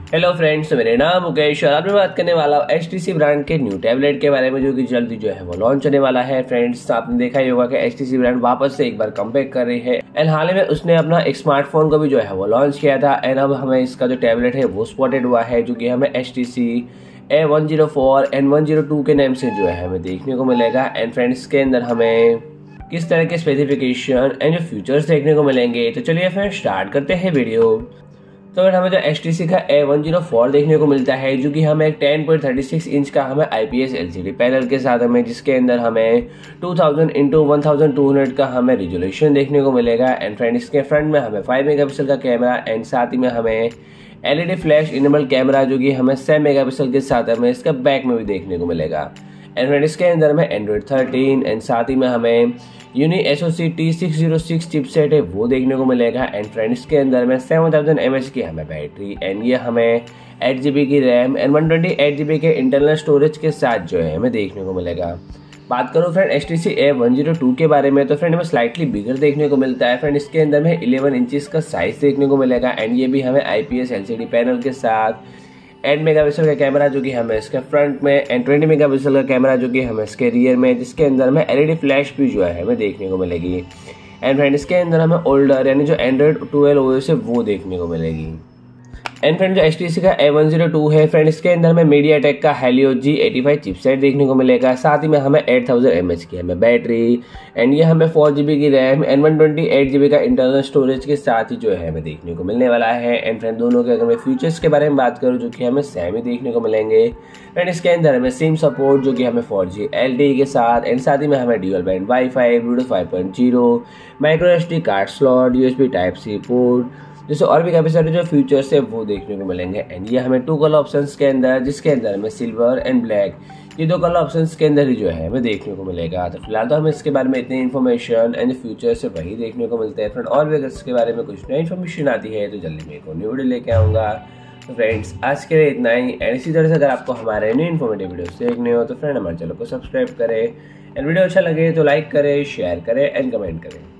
Hello friends, मेरे नाम मुकेश और आज मैं बात करने वाला हूँ HTC ब्रांड के न्यू टैबलेट के बारे में, जो कि जल्दी जो है वो लॉन्च होने वाला है। फ्रेंड्स, आपने देखा ही होगा कि HTC ब्रांड वापस से एक बार कमबैक कर रही है एंड हाल ही में उसने अपना एक स्मार्टफोन को भी जो है वो लॉन्च किया था एंड अब हमें इसका जो टैबलेट है वो स्पॉटेड हुआ है, जो कि हमें HTC A104 एंड 102 के नाम से जो है हमें देखने को मिलेगा। एंड फ्रेंड्स, के अंदर हमें किस तरह के स्पेसिफिकेशन एंड जो फीचर्स देखने को मिलेंगे, तो चलिए फिर स्टार्ट करते हैं वीडियो। तो अगर हमें जो HTC का A104 देखने को मिलता है, जो कि हमें 10.36 इंच का हमें IPS LCD पैनल के साथ हमें, जिसके अंदर हमें 2000x1200 का हमें रिजोल्यूशन देखने को मिलेगा। एंड फ्रेंड, इसके फ्रंट में हमें 5 मेगापिक्सल का कैमरा एंड साथ ही में हमें LED फ्लैश इनेबल कैमरा, जो कि हमें 7 मेगापिक्सल के साथ हमें इसका बैक में भी देखने को मिलेगा। एंड फ्रेंड, इसके अंदर में Android 13 एंड साथ ही में हमें यूनी SoC T606 चिपसेट है वो देखने को मिलेगा। एंड फ्रेंड्स, के अंदर में 7000 mAh की हमें बैटरी एंड ये हमें 8GB की रैम एंड 128GB के इंटरनल स्टोरेज के साथ जो है हमें देखने को मिलेगा। बात करूँ फ्रेंड HTC A102 के बारे में, तो फ्रेंड हमें स्लाइटली बिगर देखने को मिलता है। फ्रेंड, इसके अंदर में 11 इंचेस का साइज देखने को मिलेगा एंड ये भी हमें IPS LCD पैनल के साथ 8 मेगापिक्सल का कैमरा, जो कि हमें इसके फ्रंट में एंड 20 मेगापिक्सल का कैमरा, जो कि हमें इसके रियर में, जिसके अंदर में LED फ्लैश भी जो है हमें देखने को मिलेगी। एंड फ्रेंड, इसके अंदर हमें ओल्डर यानी जो Android 12 OS है वो देखने को मिलेगी। एंड फ्रेंड, जो HTC का A102 है फ्रेंड, इसके अंदर में MediaTek का Helio G85 चिपसेट देखने को मिलेगा। साथ ही में हमें 8000 mAh की हमें बैटरी एंड ये हमें 4GB की रैम एंड 128GB का इंटरनल स्टोरेज के साथ ही जो है हमें देखने को मिलने वाला है। एंड फ्रेंड, दोनों के अगर मैं फीचर्स के बारे में बात करूँ, जो कि हमें सेम ही देखने को मिलेंगे। फ्रेंड, इसके अंदर हमें सिम सपोर्ट, जो कि हमें 4G LTE के साथ एंड साथ ही में हमें dual band wifi, Bluetooth 5.0, micro SD card slot, USB Type-C port जैसे और भी काफ़ी सारे जो फीचर्स है वो देखने को मिलेंगे। एंड ये हमें 2 कलर ऑप्शंस के अंदर, जिसके अंदर हमें सिल्वर एंड ब्लैक, ये 2 कलर ऑप्शंस के अंदर ही जो है हमें देखने को मिलेगा। तो फिलहाल तो हमें इसके बारे में इतनी इन्फॉर्मेशन एंड फ्यूचर्स है वही देखने को मिलते हैं। फ्रेंड, और भी अगर इसके बारे में कुछ नई इन्फॉर्मेशन आती है तो जल्दी मैं एक न्यू वीडियो लेके आऊँगा। तो फ्रेंड्स, आज के लिए इतना ही। एंड इसी तरह से अगर आपको हमारे न्यू इन्फॉर्मेटिव वीडियोस देखने हो तो फ्रेंड हमारे चैनल को सब्सक्राइब करें एंड वीडियो अच्छा लगे तो लाइक करें, शेयर करें एंड कमेंट करें।